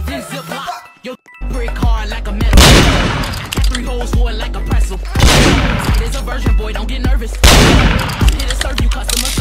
then zip lock. Your brick hard like a metal. Got 3 holes for it like a pretzel. Tight as a virgin, boy, don't get nervous. Here to serve you customer service.